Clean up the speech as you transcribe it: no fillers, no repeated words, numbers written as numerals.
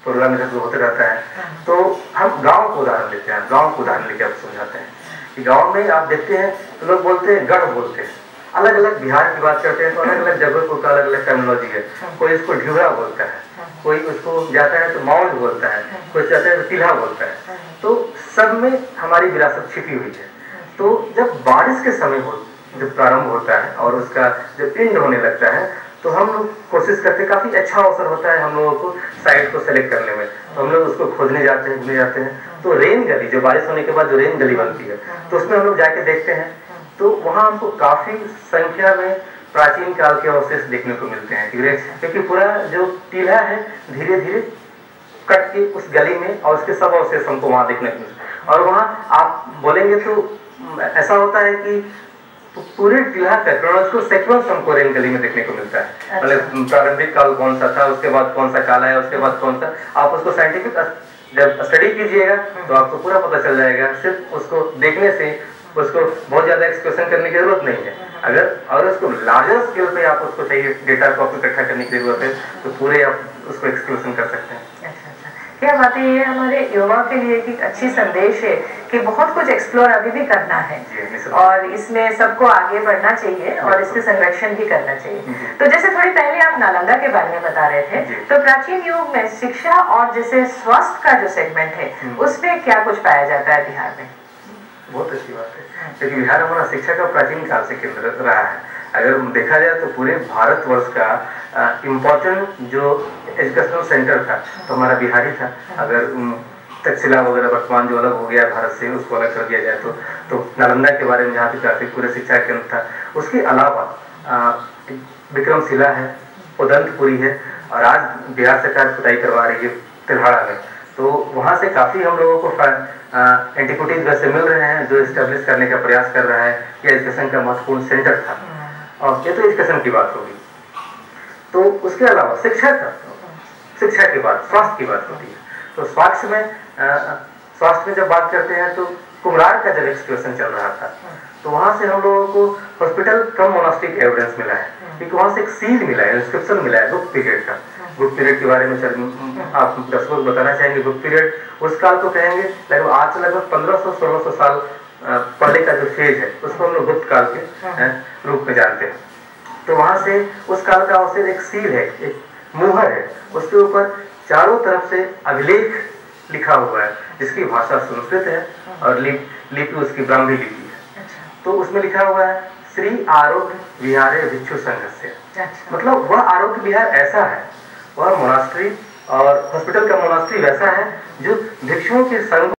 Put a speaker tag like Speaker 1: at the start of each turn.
Speaker 1: Programme इधर होते रहता है। तो हम गांव को उदाहरण लेते हैं, गांव को उदाहरण लेके आप समझाते हैं कि गांव में आप देखते हैं तो लोग बोलते हैं गढ़ बोलते हैं, अलग अलग बिहार की बात करते हैं तो अलग अलग जगह का अलग अलग टर्मिनोलॉजी है। कोई इसको ढिवरा बोलता है, कोई उसको जाता है तो मौज बोलता है, कोई जाता है तो तिल्हा बोलता है। तो सब में हमारी विरासत छिपी हुई है। तो जब बारिश के समय जब प्रारंभ होता है और उसका जब एंड होने लगता है तो हम लोग कोशिश करते हैं, काफी अच्छा अवसर होता है हम लोगों को साइट को सेलेक्ट करने में, तो हम लोग उसको खोजने जाते हैं, घूमने जाते हैं। तो रेन गली, जो बारिश होने के बाद जो रेन गली बनती है, तो उसमें हम लोग जाके देखते हैं तो वहाँ हमको काफी संख्या में प्राचीन काल के अवशेष देखने को मिलते हैं, क्योंकि पूरा जो टीला है धीरे धीरे कट के उस गली में और उसके सब अवशेष हमको वहाँ देखने को मिलते हैं। और वहाँ आप बोलेंगे तो ऐसा होता है कि पूरे टीला का क्रोनोलॉजिकल सीक्वेंस हमको रेन गली में देखने को मिलता है। मतलब प्रारंभिक काल कौन सा था, उसके बाद कौन सा काल आया, उसके बाद कौन सा, आप उसको साइंटिफिक जब स्टडी कीजिएगा तो आपको पूरा पता चल जाएगा। सिर्फ उसको देखने से उसको बहुत ज्यादा एक्सप्रेशन करने की जरूरत नहीं है। अगर उसको लार्जर स्केल पे आप उसको चाहिए, डेटा को आपको इकट्ठा करने की जरूरत है, तो पूरे आप उसको एक्सप्रेशन कर सकते हैं।
Speaker 2: क्या बात है, ये हमारे युवा के लिए एक अच्छी संदेश है कि बहुत कुछ एक्सप्लोर अभी भी करना है और इसमें सबको आगे बढ़ना चाहिए और इसके संरक्षण भी करना चाहिए। तो जैसे थोड़ी पहले आप नालंदा के बारे में बता रहे थे, तो प्राचीन युग में शिक्षा और जैसे स्वास्थ्य का जो सेगमेंट है उसमें क्या कुछ पाया जाता है बिहार में?
Speaker 1: बहुत अच्छी बात है, क्योंकि बिहार हमारा शिक्षा का प्राचीन काल से केंद्र रहा है। अगर देखा जाए तो पूरे भारतवर्ष का इम्पोर्टेंट जो एजुकेशनल सेंटर था तो हमारा बिहार ही था। अगर तक्षशिला वगैरह वर्तमान जो अलग हो गया भारत से, उसको अलग कर दिया जाए तो नालंदा के बारे में जहाँ पे काफी पूरे शिक्षा केंद्र था। उसके अलावा विक्रमशिला है, उदंतपुरी है, और आज बिहार सरकार खुदाई करवा रही है तिलहाड़ा में, तो वहाँ से काफी हम लोगों को एंटीक्विटीज वैसे मिल रहे हैं जो एस्टेब्लिश करने का प्रयास कर रहा है कि एजुकेशन का महत्वपूर्ण सेंटर था। और ये तो एजुकेशन की बात होगी। तो उसके अलावा शिक्षा के बाद स्वास्थ्य की बात होती है। तो स्वास्थ्य में जब बात करते हैं तो कुम्हरार का जब एक्सकर्शन चल रहा था तो वहां से हम लोगों को हॉस्पिटल कम मोनास्टिक एविडेंस मिला है, क्योंकि वहां से एक सील मिला है, इंस्क्रिप्शन मिला है गुप्त पीरियड का। गुप्त पीरियड के बारे में आप दर्शकों को बताना चाहेंगे। गुप्त पीरियड उस काल को कहेंगे लगभग आज से लगभग 1500-1600 साल पहले का जो फेज है उसको हम लोग गुप्त काल के रूप में जानते हैं। तो वहां से उस काल का अवशेष एक सील है, एक मुहर है, उसके ऊपर चारों तरफ से अभिलेख लिखा हुआ है जिसकी भाषा संस्कृत है और लिपि उसकी ब्राह्मी लिपि है। तो उसमें लिखा हुआ है श्री आरोग्य विहारे भिक्षु संघस्य। मतलब वह आरोग्य विहार ऐसा है, वह मोनास्ट्री और हॉस्पिटल का मोनास्ट्री वैसा है जो भिक्षुओं के संघ